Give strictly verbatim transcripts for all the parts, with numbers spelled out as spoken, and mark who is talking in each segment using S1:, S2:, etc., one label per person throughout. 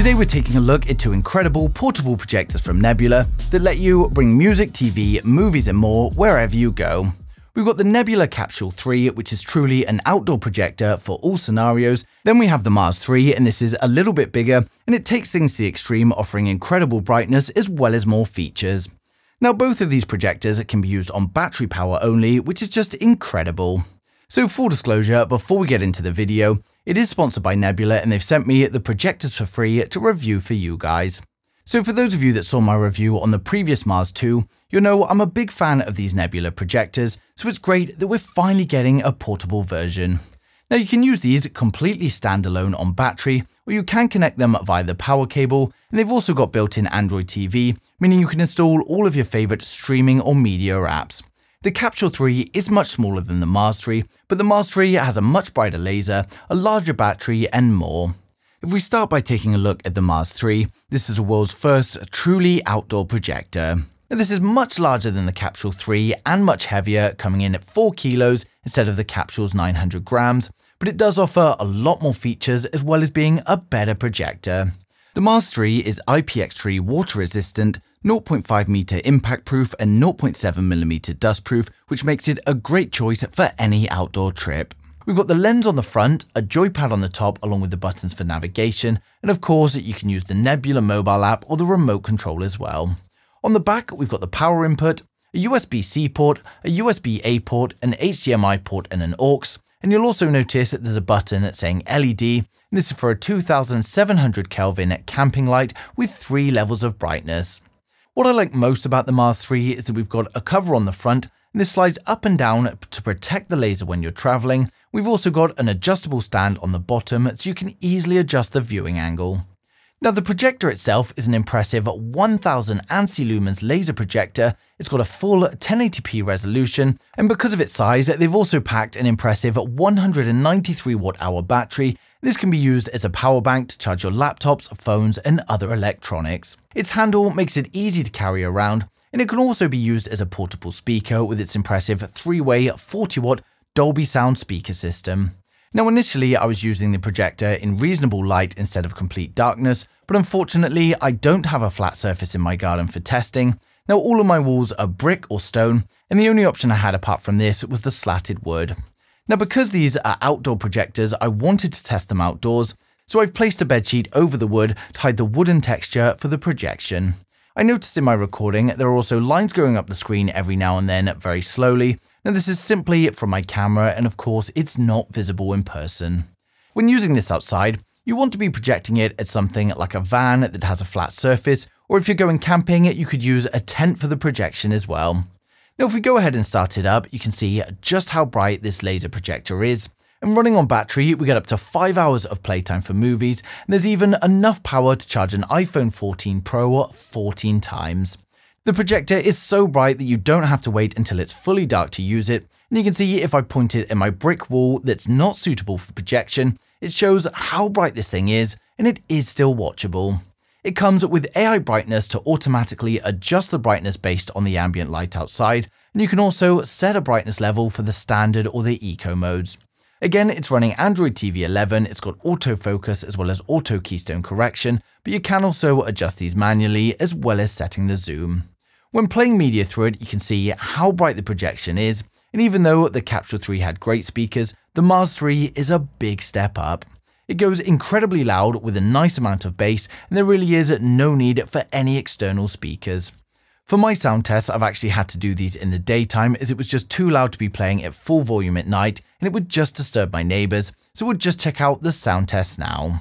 S1: Today we're taking a look at two incredible portable projectors from Nebula that let you bring music, T V, movies and more wherever you go. We've got the Nebula Capsule three, which is truly an outdoor projector for all scenarios. Then we have the Mars three, and this is a little bit bigger, and it takes things to the extreme, offering incredible brightness as well as more features. Now both of these projectors can be used on battery power only, which is just incredible. So full disclosure, before we get into the video, it is sponsored by Nebula and they've sent me the projectors for free to review for you guys. So for those of you that saw my review on the previous Mars two, you'll know I'm a big fan of these Nebula projectors, so it's great that we're finally getting a portable version. Now you can use these completely standalone on battery, or you can connect them via the power cable, and they've also got built-in Android T V, meaning you can install all of your favorite streaming or media apps. The Capsule three is much smaller than the Mars three, but the Mars three has a much brighter laser, a larger battery and more. If we start by taking a look at the Mars three, this is the world's first truly outdoor projector. Now this is much larger than the Capsule three and much heavier, coming in at four kilos instead of the Capsule's nine hundred grams, but it does offer a lot more features as well as being a better projector. The Mars three is I P X three water resistant, zero point five meter impact proof and zero point seven millimeter dust proof, which makes it a great choice for any outdoor trip. We've got the lens on the front, a joypad on the top along with the buttons for navigation, and of course you can use the Nebula mobile app or the remote control as well. On the back we've got the power input, a U S B C port, a U S B A port, an H D M I port and an aux, and you'll also notice that there's a button saying L E D, and this is for a two thousand seven hundred Kelvin camping light with three levels of brightness. What I like most about the Mars three is that we've got a cover on the front, and this slides up and down to protect the laser when you're traveling. We've also got an adjustable stand on the bottom so you can easily adjust the viewing angle. Now the projector itself is an impressive one thousand A N S I lumens laser projector. It's got a full ten eighty p resolution, and because of its size, they've also packed an impressive one hundred ninety-three watt hour battery. This can be used as a power bank to charge your laptops, phones, and other electronics. Its handle makes it easy to carry around, and it can also be used as a portable speaker with its impressive three-way forty watt Dolby sound speaker system. Now initially I was using the projector in reasonable light instead of complete darkness, but unfortunately I don't have a flat surface in my garden for testing. Now all of my walls are brick or stone, and the only option I had apart from this was the slatted wood. Now because these are outdoor projectors, I wanted to test them outdoors, so I've placed a bedsheet over the wood to hide the wooden texture for the projection. I noticed in my recording there are also lines going up the screen every now and then very slowly. Now this is simply from my camera, and of course it's not visible in person. When using this outside, you want to be projecting it at something like a van that has a flat surface, or if you're going camping you could use a tent for the projection as well. Now if we go ahead and start it up, you can see just how bright this laser projector is. And running on battery, we get up to five hours of playtime for movies, and there's even enough power to charge an iPhone fourteen Pro fourteen times. The projector is so bright that you don't have to wait until it's fully dark to use it, and you can see if I point it at my brick wall that's not suitable for projection, it shows how bright this thing is, and it is still watchable. It comes with A I brightness to automatically adjust the brightness based on the ambient light outside, and you can also set a brightness level for the standard or the eco modes. Again, it's running Android T V eleven, it's got autofocus as well as auto keystone correction, but you can also adjust these manually as well as setting the zoom. When playing media through it, you can see how bright the projection is, and even though the Capsule three had great speakers, the Mars three is a big step up. It goes incredibly loud with a nice amount of bass, and there really is no need for any external speakers. For my sound tests, I've actually had to do these in the daytime as it was just too loud to be playing at full volume at night, and it would just disturb my neighbours, so we'll just check out the sound test now.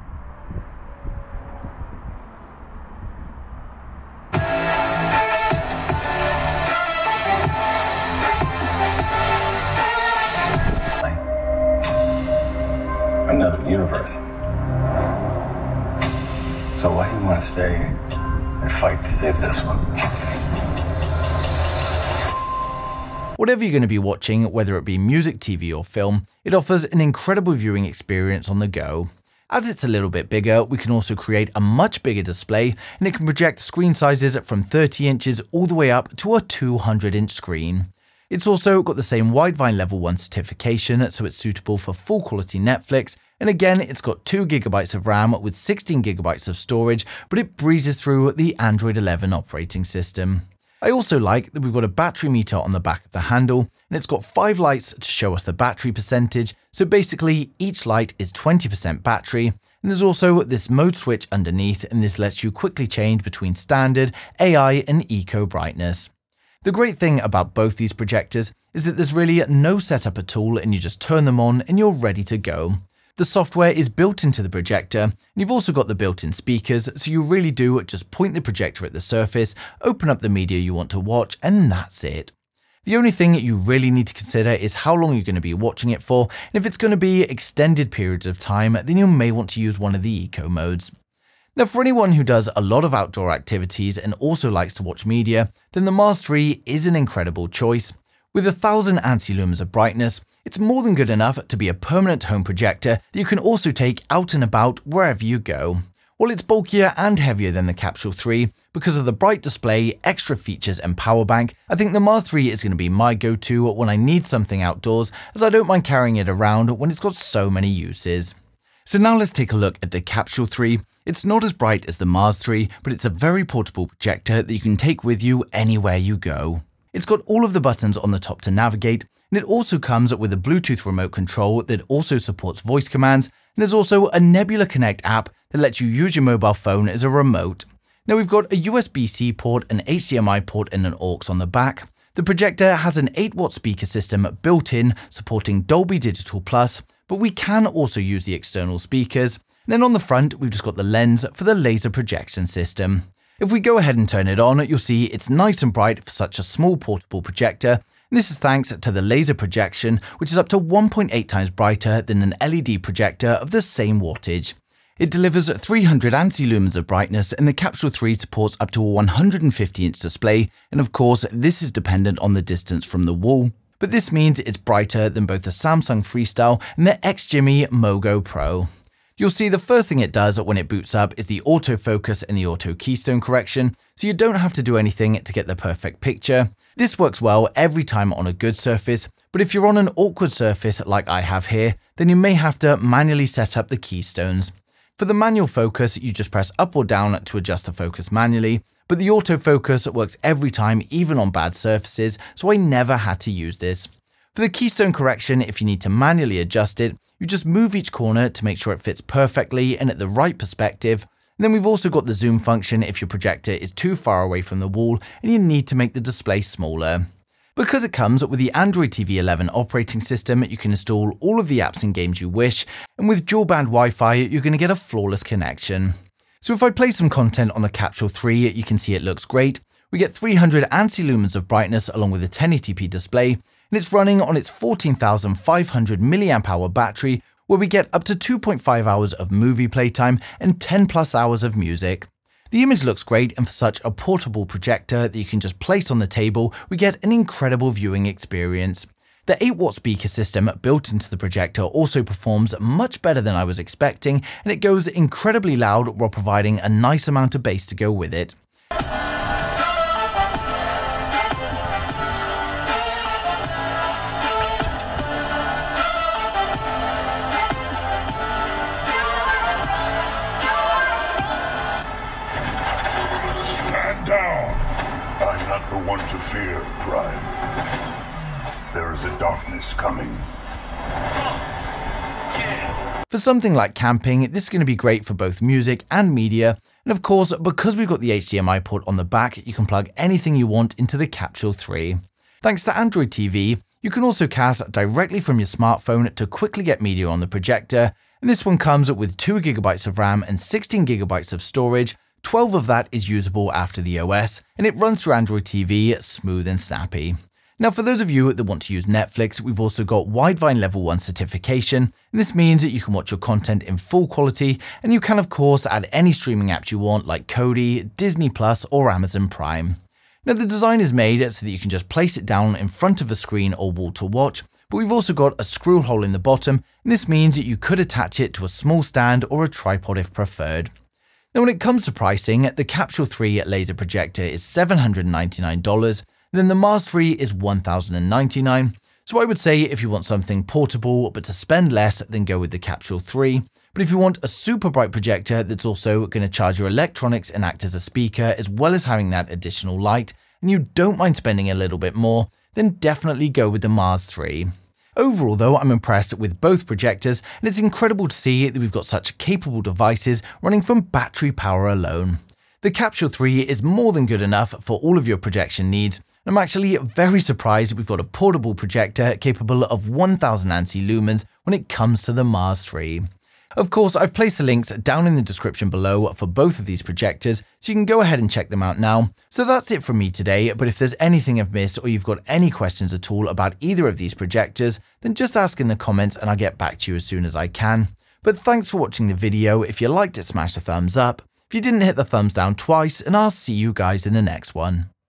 S2: Another universe. So why do you want to stay and fight to save this one?
S1: Whatever you're going to be watching, whether it be music, T V or film, it offers an incredible viewing experience on the go. As it's a little bit bigger, we can also create a much bigger display, and it can project screen sizes from thirty inches all the way up to a two hundred inch screen. It's also got the same Widevine Level one certification, so it's suitable for full quality Netflix, and again it's got two gigabytes of RAM with sixteen gigabytes of storage, but it breezes through the Android eleven operating system. I also like that we've got a battery meter on the back of the handle, and it's got five lights to show us the battery percentage, so basically each light is twenty percent battery, and there's also this mode switch underneath, and this lets you quickly change between standard, A I and eco brightness. The great thing about both these projectors is that there's really no setup at all, and you just turn them on and you're ready to go. The software is built into the projector, and you've also got the built-in speakers, so you really do just point the projector at the surface, open up the media you want to watch, and that's it. The only thing you really need to consider is how long you're going to be watching it for, and if it's going to be extended periods of time, then you may want to use one of the eco modes. Now, for anyone who does a lot of outdoor activities and also likes to watch media, then the Mars three is an incredible choice. With a thousand ANSI lumens of brightness, it's more than good enough to be a permanent home projector that you can also take out and about wherever you go. While it's bulkier and heavier than the Capsule three, because of the bright display, extra features and power bank, I think the Mars three is going to be my go-to when I need something outdoors, as I don't mind carrying it around when it's got so many uses. So now let's take a look at the Capsule three. It's not as bright as the Mars three, but it's a very portable projector that you can take with you anywhere you go. It's got all of the buttons on the top to navigate, and it also comes with a Bluetooth remote control that also supports voice commands, and there's also a Nebula Connect app that lets you use your mobile phone as a remote. Now we've got a U S B C port, an H D M I port and an aux on the back. The projector has an eight watt speaker system built in, supporting Dolby Digital Plus, but we can also use the external speakers. And then on the front, we've just got the lens for the laser projection system. If we go ahead and turn it on, you'll see it's nice and bright for such a small portable projector. And this is thanks to the laser projection, which is up to one point eight times brighter than an L E D projector of the same wattage. It delivers three hundred ANSI lumens of brightness, and the Capsule three supports up to a one hundred fifty inch display, and of course this is dependent on the distance from the wall. But this means it's brighter than both the Samsung Freestyle and the X Jimmy Mogo Pro. You'll see the first thing it does when it boots up is the autofocus and the auto keystone correction, so you don't have to do anything to get the perfect picture. This works well every time on a good surface, but if you're on an awkward surface like I have here, then you may have to manually set up the keystones. For the manual focus, you just press up or down to adjust the focus manually, but the autofocus works every time, even on bad surfaces, so I never had to use this. For the keystone correction, if you need to manually adjust it, you just move each corner to make sure it fits perfectly and at the right perspective. And then we've also got the zoom function if your projector is too far away from the wall and you need to make the display smaller. Because it comes with the Android T V eleven operating system, you can install all of the apps and games you wish, and with dual band Wi-Fi, you're going to get a flawless connection. So if I play some content on the Capsule three, you can see it looks great. We get three hundred ANSI lumens of brightness along with a ten eighty p display, and it's running on its fourteen thousand five hundred milliamp hour battery, where we get up to two point five hours of movie playtime and ten plus hours of music. The image looks great, and for such a portable projector that you can just place on the table, we get an incredible viewing experience. The eight watt speaker system built into the projector also performs much better than I was expecting, and it goes incredibly loud while providing a nice amount of bass to go with it.
S3: I'm not the one to fear, Prime. There is a darkness coming.
S1: For something like camping, this is going to be great for both music and media, and of course, because we've got the H D M I port on the back, you can plug anything you want into the Capsule three. Thanks to Android T V, you can also cast directly from your smartphone to quickly get media on the projector, and this one comes with two gigabytes of RAM and sixteen gigabytes of storage. twelve of that is usable after the O S, and it runs through Android T V smooth and snappy. Now, for those of you that want to use Netflix, we've also got Widevine Level one certification, and this means that you can watch your content in full quality, and you can of course add any streaming apps you want like Kodi, Disney Plus, or Amazon Prime. Now, the design is made so that you can just place it down in front of a screen or wall to watch, but we've also got a screw hole in the bottom, and this means that you could attach it to a small stand or a tripod if preferred. Now, when it comes to pricing, the Capsule three laser projector is seven hundred ninety-nine dollars. Then the Mars three is one thousand ninety-nine. So I would say if you want something portable but to spend less, then go with the Capsule three. But if you want a super bright projector that's also going to charge your electronics and act as a speaker, as well as having that additional light, and you don't mind spending a little bit more, then definitely go with the Mars three. Overall though, I'm impressed with both projectors, and it's incredible to see that we've got such capable devices running from battery power alone. The Capsule three is more than good enough for all of your projection needs. I'm actually very surprised we've got a portable projector capable of one thousand ANSI lumens when it comes to the Mars three. Of course, I've placed the links down in the description below for both of these projectors, so you can go ahead and check them out now. So that's it from me today, but if there's anything I've missed or you've got any questions at all about either of these projectors, then just ask in the comments and I'll get back to you as soon as I can. But thanks for watching the video. If you liked it, smash a thumbs up. If you didn't, hit the thumbs down twice, and I'll see you guys in the next one.